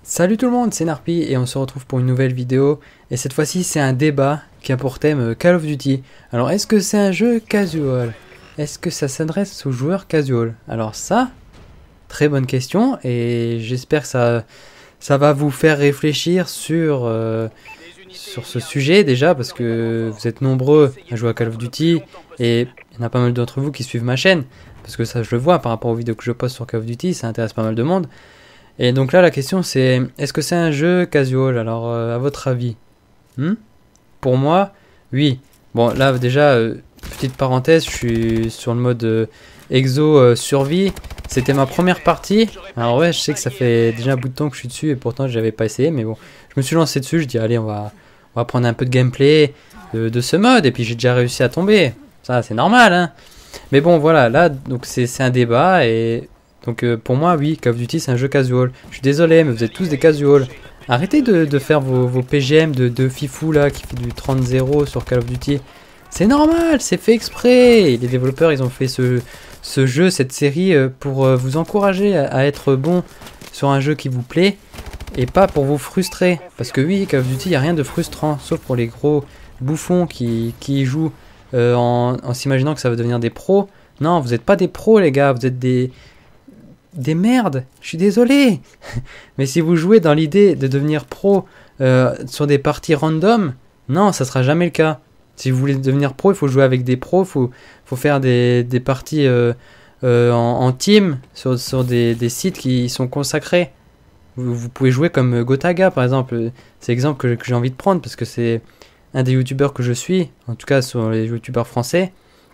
Salut tout le monde, c'est Narpi et on se retrouve pour une nouvelle vidéo. Et cette fois-ci, c'est un débat qui a pour thème Call of Duty. Alors, est-ce que c'est un jeu casual? Est-ce que ça s'adresse aux joueurs casual? Alors ça, très bonne question et j'espère que ça va vous faire réfléchir sur ce sujet déjà parce que vous êtes nombreux à jouer à Call of Duty et il y en a pas mal d'entre vous qui suivent ma chaîne parce que ça je le vois par rapport aux vidéos que je poste sur Call of Duty, ça intéresse pas mal de monde. Et donc là, la question c'est, est-ce que c'est un jeu casual? Alors, à votre avis? Pour moi, oui. Bon, là, déjà, petite parenthèse, je suis sur le mode exo survie. C'était ma première partie. Alors ouais, je sais que ça fait déjà un bout de temps que je suis dessus et pourtant, j'avais pas essayé. Mais bon, je me suis lancé dessus, je dis, allez, on va prendre un peu de gameplay de ce mode. Et puis, j'ai déjà réussi à tomber. Ça, c'est normal, hein. Mais bon, voilà, là, donc c'est un débat et... Donc pour moi, oui, Call of Duty, c'est un jeu casual. Je suis désolé, mais vous êtes tous des casuals. Arrêtez de faire vos PGM de fifou là, qui fait du 30-0 sur Call of Duty. C'est normal, c'est fait exprès. Et les développeurs, ils ont fait ce jeu, cette série, pour vous encourager à être bon sur un jeu qui vous plaît. Et pas pour vous frustrer. Parce que oui, Call of Duty, il n'y a rien de frustrant. Sauf pour les gros bouffons qui y jouent en s'imaginant que ça va devenir des pros. Non, vous n'êtes pas des pros, les gars. Vous êtes des merdes, je suis désolé. Mais si vous jouez dans l'idée de devenir pro sur des parties random, non, ça sera jamais le cas. Si vous voulez devenir pro, il faut jouer avec des pros, faut faire des parties en team sur des sites qui sont consacrés. Vous pouvez jouer comme Gotaga par exemple, c'est l'exemple que j'ai envie de prendre parce que c'est un des youtubeurs que je suis, en tout cas sur les youtubeurs français.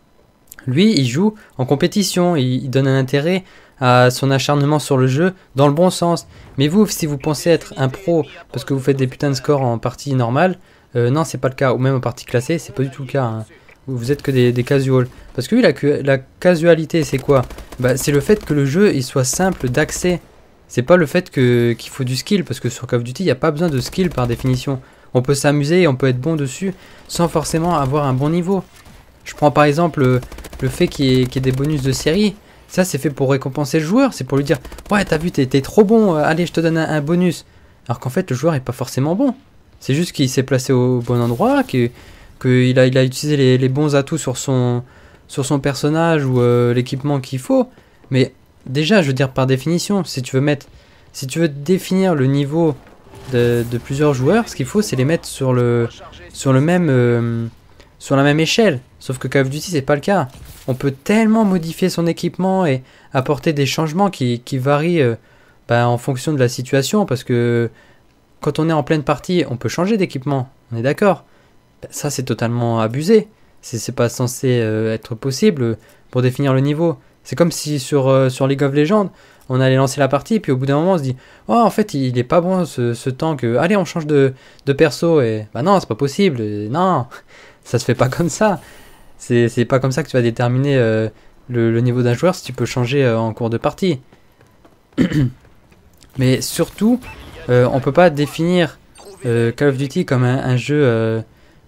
Lui, il joue en compétition, il donne un intérêt à son acharnement sur le jeu dans le bon sens. Mais vous, si vous pensez être un pro parce que vous faites des putains de scores en partie normale, non, c'est pas le cas. Ou même en partie classée, c'est pas du tout le cas. Hein. Vous êtes que des casuals. Parce que oui, la casualité, c'est quoi? C'est le fait que le jeu il soit simple d'accès. C'est pas le fait qu'il faut du skill, parce que sur Call of Duty, il n'y a pas besoin de skill par définition. On peut s'amuser et on peut être bon dessus sans forcément avoir un bon niveau. Je prends par exemple le fait qu'il y ait des bonus de série. Ça, c'est fait pour récompenser le joueur. C'est pour lui dire, ouais, t'as vu, t'es trop bon, allez, je te donne un bonus. Alors qu'en fait, le joueur est pas forcément bon. C'est juste qu'il s'est placé au bon endroit, qu'il a utilisé les bons atouts sur son personnage ou l'équipement qu'il faut. Mais déjà, je veux dire, par définition, si tu veux définir le niveau de plusieurs joueurs, ce qu'il faut, c'est les mettre sur la même échelle. Sauf que Call of Duty, c'est pas le cas. On peut tellement modifier son équipement et apporter des changements qui varient en fonction de la situation. Parce que quand on est en pleine partie, on peut changer d'équipement. On est d'accord. Ça, c'est totalement abusé. C'est pas censé être possible pour définir le niveau. C'est comme si sur League of Legends, on allait lancer la partie. Et puis au bout d'un moment, on se dit, oh, en fait, il est pas bon ce tank. Allez, on change de perso. Et non, c'est pas possible. Et, non, ça se fait pas comme ça. C'est pas comme ça que tu vas déterminer le niveau d'un joueur si tu peux changer en cours de partie. Mais surtout, on peut pas définir Call of Duty comme un jeu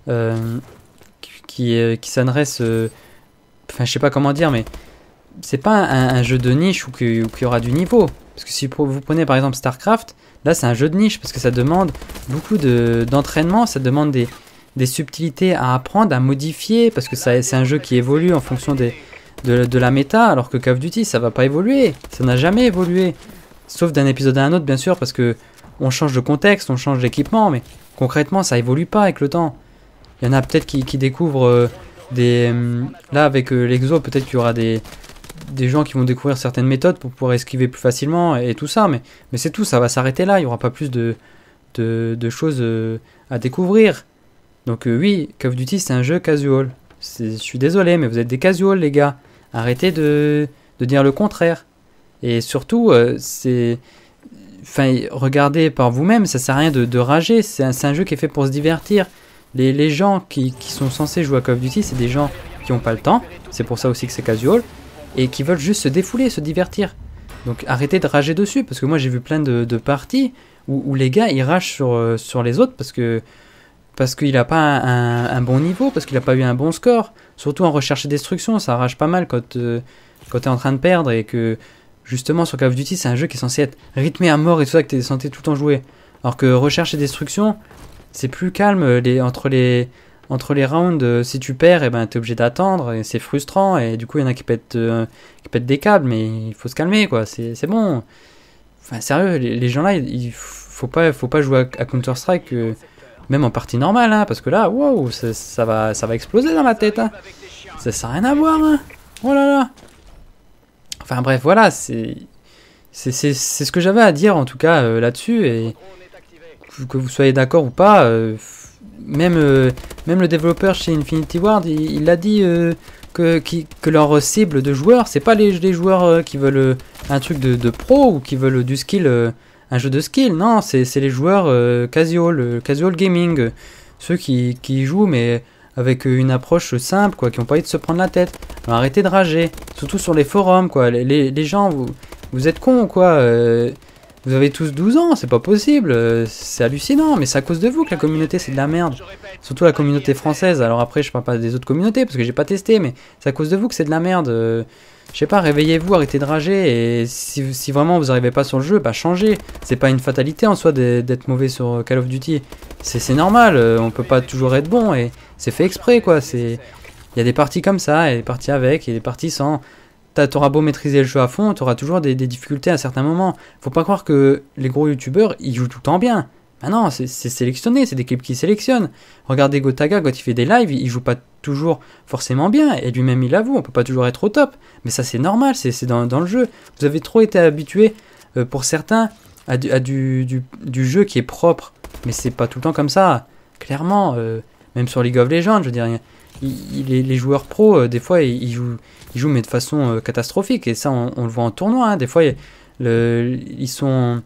qui s'adresse... Enfin, je sais pas comment dire, mais c'est pas un jeu de niche où qu'il y aura du niveau. Parce que si vous prenez par exemple StarCraft, là c'est un jeu de niche parce que ça demande beaucoup d'entraînement, ça demande des subtilités à apprendre, à modifier, parce que c'est un jeu qui évolue en fonction de la méta, alors que Call of Duty, ça va pas évoluer. Ça n'a jamais évolué. Sauf d'un épisode à un autre, bien sûr, parce que on change de contexte, on change d'équipement, mais concrètement, ça évolue pas avec le temps. Il y en a peut-être qui découvrent là, avec l'Exo, peut-être qu'il y aura des gens qui vont découvrir certaines méthodes pour pouvoir esquiver plus facilement et tout ça, mais c'est tout, ça va s'arrêter là, il n'y aura pas plus de choses à découvrir. Donc oui, Call of Duty c'est un jeu casual. Je suis désolé, mais vous êtes des casuals les gars. Arrêtez de dire le contraire. Et surtout, regardez par vous-même, ça sert à rien de rager. C'est un jeu qui est fait pour se divertir. Les gens qui sont censés jouer à Call of Duty, c'est des gens qui n'ont pas le temps. C'est pour ça aussi que c'est casual. Et qui veulent juste se défouler, se divertir. Donc arrêtez de rager dessus, parce que moi j'ai vu plein de parties où les gars ils ragent sur les autres parce qu'il n'a pas un bon niveau, parce qu'il n'a pas eu un bon score. Surtout en recherche et destruction, ça rage pas mal quand tu es en train de perdre et que justement sur Call of Duty, c'est un jeu qui est censé être rythmé à mort et tout ça, que tu es censé tout le temps jouer. Alors que recherche et destruction, c'est plus calme entre les rounds. Si tu perds, et ben, tu es obligé d'attendre, et c'est frustrant, et du coup, il y en a qui pètent des câbles, mais il faut se calmer, quoi. C'est bon. Enfin, sérieux, les gens là, il faut pas jouer à Counter-Strike, même en partie normale, hein, parce que là, wow, ça va exploser dans la tête. Hein. Ça n'a rien à voir. Hein. Oh là là. Enfin bref, voilà, c'est ce que j'avais à dire en tout cas là-dessus, et que vous soyez d'accord ou pas, même le développeur chez Infinity Ward, il a dit que leur cible de joueurs, c'est pas les joueurs qui veulent un truc de pro ou qui veulent du skill, un jeu de skill, non, c'est les joueurs casual gaming, ceux qui jouent mais avec une approche simple, quoi, qui n'ont pas envie de se prendre la tête. Alors arrêtez de rager, surtout sur les forums, quoi. Les gens, vous êtes cons, quoi. Vous avez tous 12 ans, c'est pas possible. C'est hallucinant, mais c'est à cause de vous que la communauté c'est de la merde. Surtout la communauté française. Alors après, je parle pas des autres communautés parce que j'ai pas testé, mais c'est à cause de vous que c'est de la merde. Je sais pas, réveillez-vous, arrêtez de rager, et si vraiment vous n'arrivez pas sur le jeu, bah changez. C'est pas une fatalité en soi d'être mauvais sur Call of Duty. C'est normal, on peut pas toujours être bon, et c'est fait exprès, quoi. Il y a des parties comme ça, et des parties avec, et des parties sans. T'auras beau maîtriser le jeu à fond, t'auras toujours des difficultés à certains moments. Faut pas croire que les gros youtubeurs, ils jouent tout le temps bien. Ah non, c'est sélectionné, c'est des clips qui sélectionnent. Regardez Gotaga, quand il fait des lives, il joue pas toujours forcément bien, et lui-même il l'avoue, on peut pas toujours être au top. Mais ça c'est normal, c'est dans le jeu. Vous avez trop été habitués, pour certains, à du jeu qui est propre. Mais c'est pas tout le temps comme ça. Clairement, même sur League of Legends, je veux dire, les joueurs pros, des fois, ils jouent mais de façon catastrophique. Et ça, on le voit en tournoi. Hein. Des fois, ils sont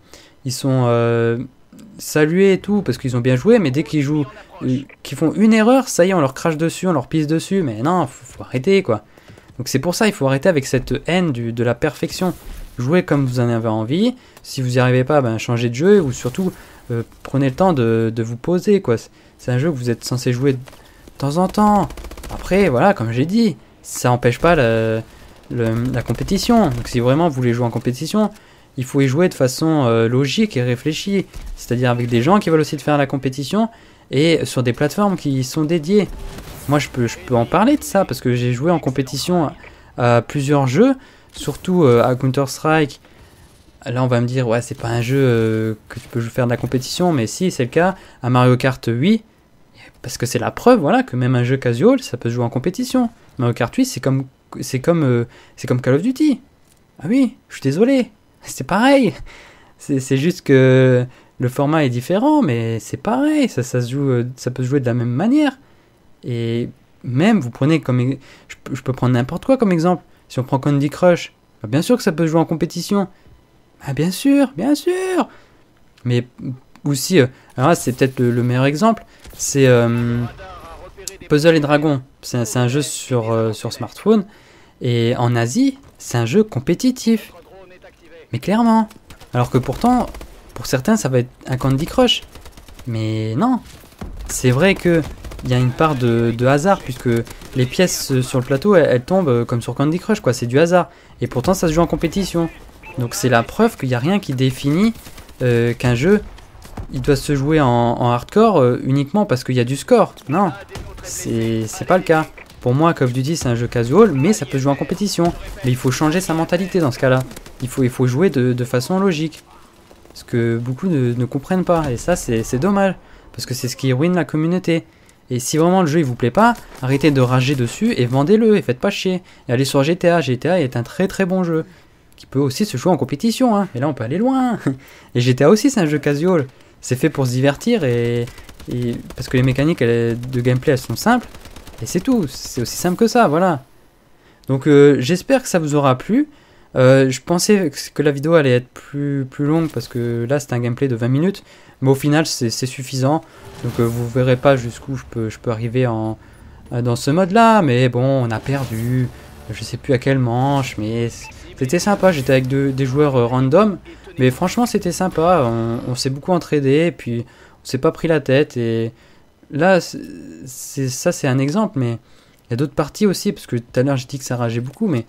salués et tout parce qu'ils ont bien joué, mais dès qu'ils jouent, qu'ils font une erreur, ça y est, on leur crache dessus, on leur pisse dessus. Mais non, faut arrêter, quoi. Donc c'est pour ça, il faut arrêter avec cette haine de la perfection. Jouez comme vous en avez envie. Si vous n'y arrivez pas, ben, changez de jeu, ou surtout prenez le temps de vous poser, quoi. C'est un jeu que vous êtes censé jouer de temps en temps. Après, voilà, comme j'ai dit, ça n'empêche pas la compétition. Donc si vraiment vous voulez jouer en compétition, il faut y jouer de façon logique et réfléchie. C'est-à-dire avec des gens qui veulent aussi faire la compétition, et sur des plateformes qui sont dédiées. Moi, je peux en parler de ça, parce que j'ai joué en compétition à plusieurs jeux, surtout à Counter-Strike. Là, on va me dire, ouais, c'est pas un jeu que tu peux faire de la compétition, mais si, c'est le cas. À Mario Kart 8, parce que c'est la preuve, voilà, que même un jeu casual, ça peut se jouer en compétition. Mario Kart 8, c'est comme Call of Duty. Ah oui, je suis désolé, c'est pareil. C'est juste que le format est différent, mais c'est pareil, ça se joue, ça peut se jouer de la même manière. Et même, vous prenez comme, je peux prendre n'importe quoi comme exemple. Si on prend Candy Crush, bah bien sûr que ça peut se jouer en compétition. Ah bien sûr, bien sûr. Mais aussi, alors là, c'est peut-être le meilleur exemple, c'est Puzzle et Dragon. C'est un jeu sur smartphone, et en Asie, c'est un jeu compétitif. Mais clairement. Alors que pourtant, pour certains, ça va être un Candy Crush. Mais non. C'est vrai qu'il y a une part de hasard, puisque les pièces sur le plateau, elles tombent comme sur Candy Crush, quoi. C'est du hasard. Et pourtant, ça se joue en compétition. Donc c'est la preuve qu'il n'y a rien qui définit qu'un jeu, il doit se jouer en hardcore uniquement parce qu'il y a du score. Non, c'est pas le cas. Pour moi, Call of Duty, c'est un jeu casual, mais ça peut se jouer en compétition. Mais il faut changer sa mentalité dans ce cas-là. Il faut jouer de façon logique. Ce que beaucoup ne comprennent pas. Et ça, c'est dommage. Parce que c'est ce qui ruine la communauté. Et si vraiment le jeu il vous plaît pas, arrêtez de rager dessus et vendez-le. Et faites pas chier. Et allez sur GTA. GTA est un très très bon jeu. Qui peut aussi se jouer en compétition. Hein. Et là, on peut aller loin. Et GTA aussi, c'est un jeu casual. C'est fait pour se divertir. Et parce que les mécaniques de gameplay, elles sont simples. Et c'est tout. C'est aussi simple que ça. Voilà. Donc, j'espère que ça vous aura plu. Je pensais que la vidéo allait être plus longue parce que là c'était un gameplay de 20 minutes, mais au final c'est suffisant. Donc vous verrez pas jusqu'où je peux arriver dans ce mode là, mais bon, on a perdu, je sais plus à quelle manche, mais c'était sympa. J'étais avec des joueurs random, mais franchement c'était sympa. On s'est beaucoup entraidé, et puis on s'est pas pris la tête. Et là c'est un exemple, mais il y a d'autres parties aussi, parce que tout à l'heure j'ai dit que ça rageait beaucoup, mais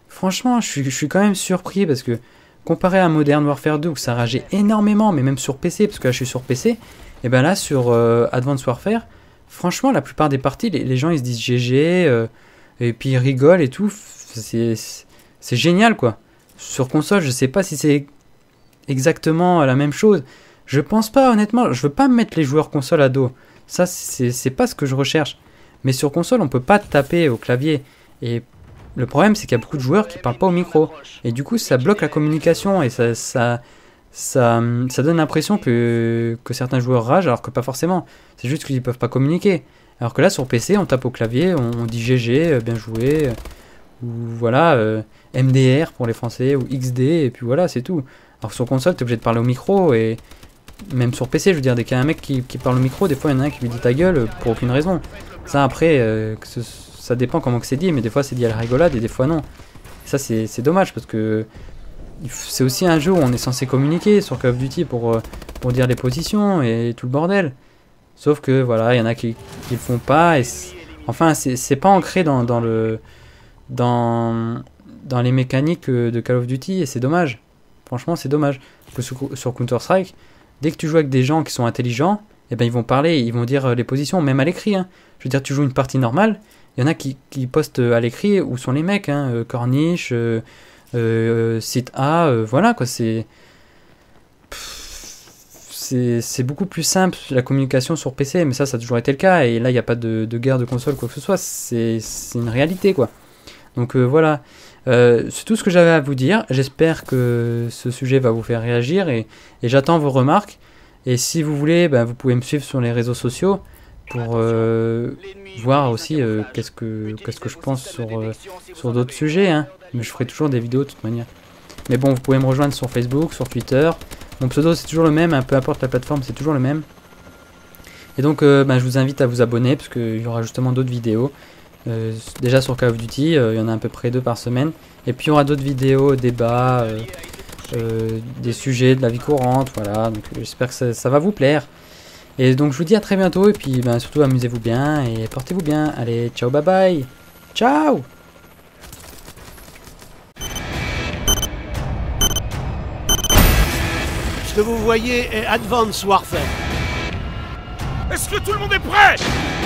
Franchement, je suis quand même surpris parce que comparé à Modern Warfare 2 où ça rageait énormément, mais même sur PC, parce que là je suis sur PC, et ben là sur Advanced Warfare, franchement la plupart des parties, les gens ils se disent GG, et puis ils rigolent et tout, c'est génial quoi. Sur console, je sais pas si c'est exactement la même chose. Je pense pas honnêtement, je veux pas me mettre les joueurs console à dos. Ça c'est pas ce que je recherche. Mais sur console, on peut pas taper au clavier. Et le problème, c'est qu'il y a beaucoup de joueurs qui parlent pas au micro. Et du coup, ça bloque la communication et ça donne l'impression que certains joueurs ragent alors que pas forcément. C'est juste qu'ils peuvent pas communiquer. Alors que là, sur PC, on tape au clavier, on dit GG, bien joué, ou voilà, MDR pour les Français, ou XD, et puis voilà, c'est tout. Alors que sur console, t'es obligé de parler au micro, et même sur PC, je veux dire, dès qu'il y a un mec qui parle au micro, des fois, il y en a un qui lui dit ta gueule pour aucune raison. Ça, après, ça dépend comment que c'est dit, mais des fois, c'est dit à la rigolade, et des fois, non. Et ça, c'est dommage, parce que c'est aussi un jeu où on est censé communiquer sur Call of Duty pour dire les positions et tout le bordel. Sauf que voilà, il y en a qui le font pas. Et enfin, c'est pas ancré dans les mécaniques de Call of Duty et c'est dommage. Franchement, c'est dommage. Parce que sur Counter-Strike, dès que tu joues avec des gens qui sont intelligents, eh ben, ils vont parler, ils vont dire les positions, même à l'écrit. Hein. Je veux dire, tu joues une partie normale, il y en a qui postent à l'écrit où sont les mecs. Hein, Corniche, site A, voilà quoi, c'est beaucoup plus simple la communication sur PC, mais ça a toujours été le cas, et là il n'y a pas de guerre de console, quoi que ce soit, c'est une réalité quoi. Donc voilà, c'est tout ce que j'avais à vous dire, j'espère que ce sujet va vous faire réagir, et j'attends vos remarques, et si vous voulez, vous pouvez me suivre sur les réseaux sociaux pour voir aussi qu'est-ce que je pense sur d'autres sujets, hein. Mais je ferai toujours des vidéos de toute manière. Mais bon, vous pouvez me rejoindre sur Facebook, sur Twitter. Mon pseudo c'est toujours le même, hein, peu importe la plateforme, c'est toujours le même. Et donc je vous invite à vous abonner parce qu'il y aura justement d'autres vidéos. Déjà sur Call of Duty, il y en a à peu près 2 par semaine. Et puis il y aura d'autres vidéos, débats, des sujets de la vie courante, voilà. Donc j'espère que ça va vous plaire. Et donc je vous dis à très bientôt et puis surtout amusez-vous bien et portez-vous bien. Allez, ciao, bye bye. Ciao. Ce que vous voyez est Advanced Warfare. Est-ce que tout le monde est prêt?